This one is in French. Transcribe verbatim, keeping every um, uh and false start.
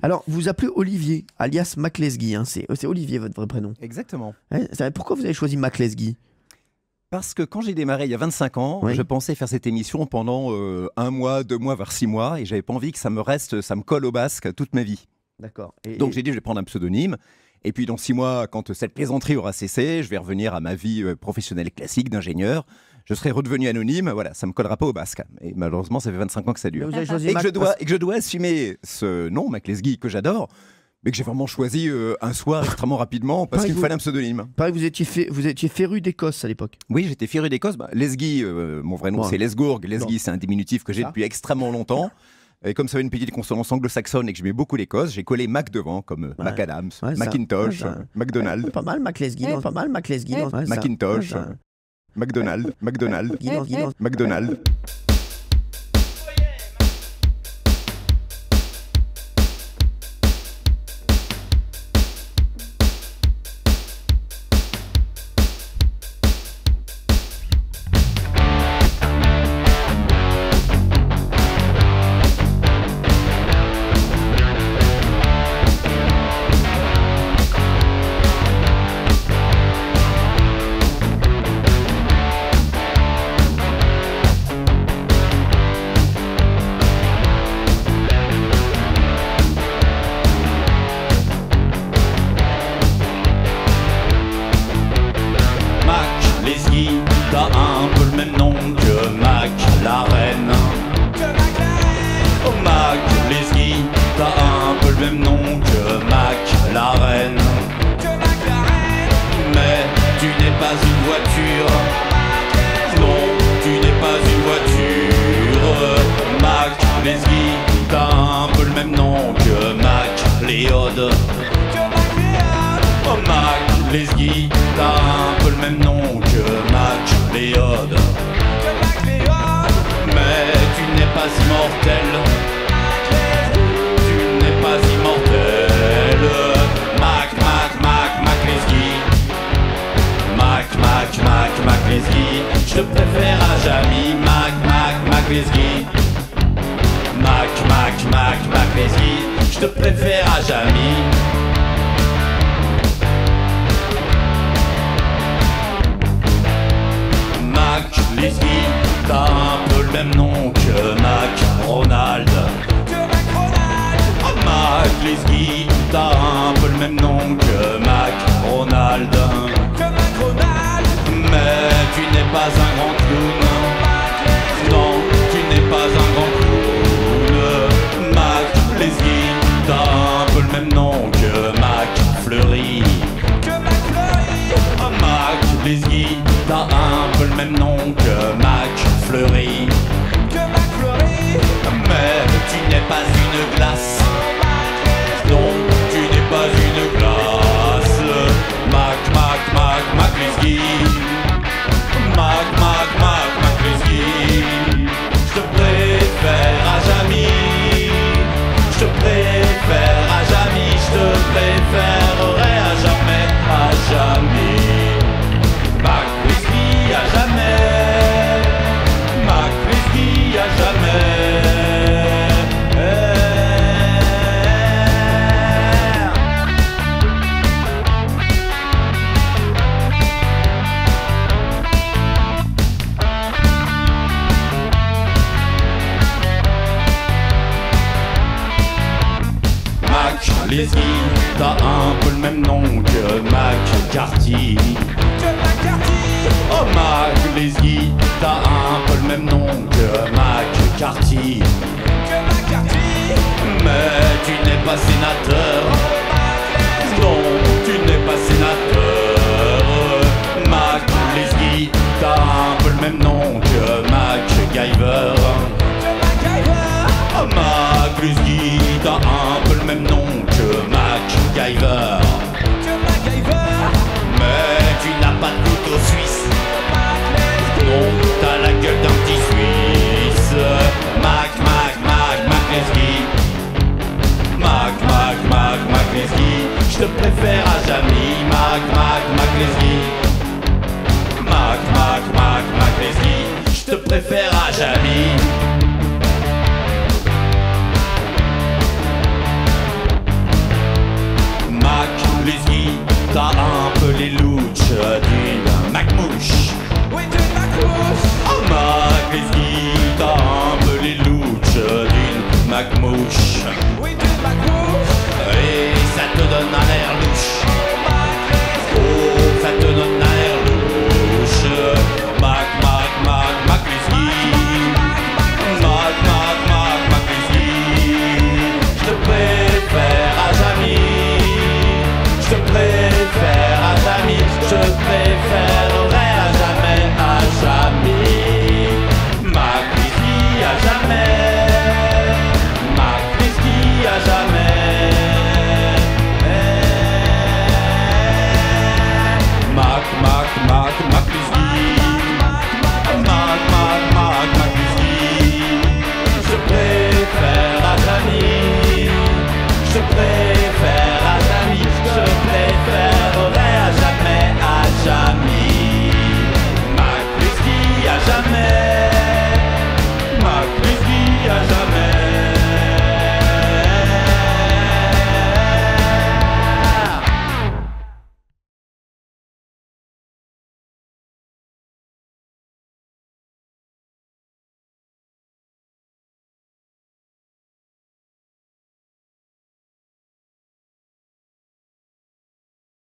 Alors, vous vous appelez Olivier, alias Mac Lesguy, hein. C'est Olivier votre vrai prénom. Exactement. Ouais, pourquoi vous avez choisi Mac Lesguy? Parce que quand j'ai démarré il y a vingt-cinq ans, oui. je pensais faire cette émission pendant euh, un mois, deux mois, voire six mois, et j'avais pas envie que ça me reste, ça me colle au basque toute ma vie. D'accord. Donc et... j'ai dit, je vais prendre un pseudonyme. Et puis dans six mois, quand cette plaisanterie aura cessé, je vais revenir à ma vie professionnelle classique d'ingénieur. Je serai redevenu anonyme, voilà, ça ne me collera pas au basque. Et malheureusement, ça fait vingt-cinq ans que ça dure. Vous avez choisi et, Mac que je dois, parce... et que je dois assumer ce nom, Mac Lesguy, que j'adore, mais que j'ai vraiment choisi euh, un soir extrêmement rapidement parce qu'il me fallait un pseudonyme. Pareil, vous étiez, fait, vous étiez féru d'Écosse à l'époque. Oui, j'étais féru d'Écosse. Bah, Lesguy, euh, mon vrai nom, bon, c'est Lesgourg. Lesguy, c'est un diminutif que j'ai depuis extrêmement longtemps. Et comme ça a une petite consonance anglo-saxonne et que j'aimais beaucoup l'Écosse, j'ai collé Mac devant, comme euh, ouais. Mac Adams, ouais, Macintosh, ouais, euh, McDonald's. Ouais, pas mal, Mac Lesguy, ouais. Pas mal, Mac Lesguy. Ouais, Macintosh, ouais, euh, McDonald's, McDonald's, McDonald's. McDonald's. Lesguy, t'as un peu le même nom que Mac Léod. Mais tu n'es pas immortel. Tu n'es pas immortel. Mac, Mac, Mac, Mac Lesguy. Mac, Mac, Mac, Mac Lesguy. Je te préfère à Jamy. Mac, Mac, Mac Lesguy. Mac, Mac, Mac, Mac Lesguy. Je te préfère à Jamy. Mac Lesguy, t'as un peu le même nom que Mac Ronald. Oh, Mac Lesguy, t'as un peu le même nom que Mac Ronald. Mais tu n'es pas un grand clown. Non, tu n'es pas un grand clown. Mac Lesguy, t'as un peu le même nom que Mac Fleury. Oh, Mac Lesguy, t'as un peu le même nom que Mac Fleury. Mais tu n'es pas une glace. Non, tu n'es pas une glace. Mac, Mac, Mac, Mac Lesguy. Mac, Mac, Mac, Mac Lesguy. Je te préfère à Jamy. Je te préfère à Jamy. Je te préférerai à jamais, à jamais. Mac Lesguy à jamais. Mac Lesguy à jamais. Mac Lesguy, t'as un peu le même nom que Mac Carty. Oh, Mac Lesguy, t'as un peu le même nom que Mac Carty. Mais tu n'es pas sénateur. Non, tu n'es pas sénateur. Mac Lesguy, t'as un peu le même nom que Mac Giver. Oh, Mac Lesguy, t'as un peu le même nom que Mac Giver. Mais tu n'as pas de couteau suisse. Non, t'as la gueule d'un petit Suisse. Mac, Mac, Mac, Mac Lesguy. Mac, Mac, Mac, Mac Lesguy. Je te préfère à Jamy. Mac, Mac, Mac Lesguy. Mac, Mac, Mac, Mac Lesguy. Je te préfère à Jamy. t'as un peu les louches d'une MacMouche. Oui, d'une MacMouche. Oh Mac Lesguy, t'as un peu les louches d'une MacMouche. Oui,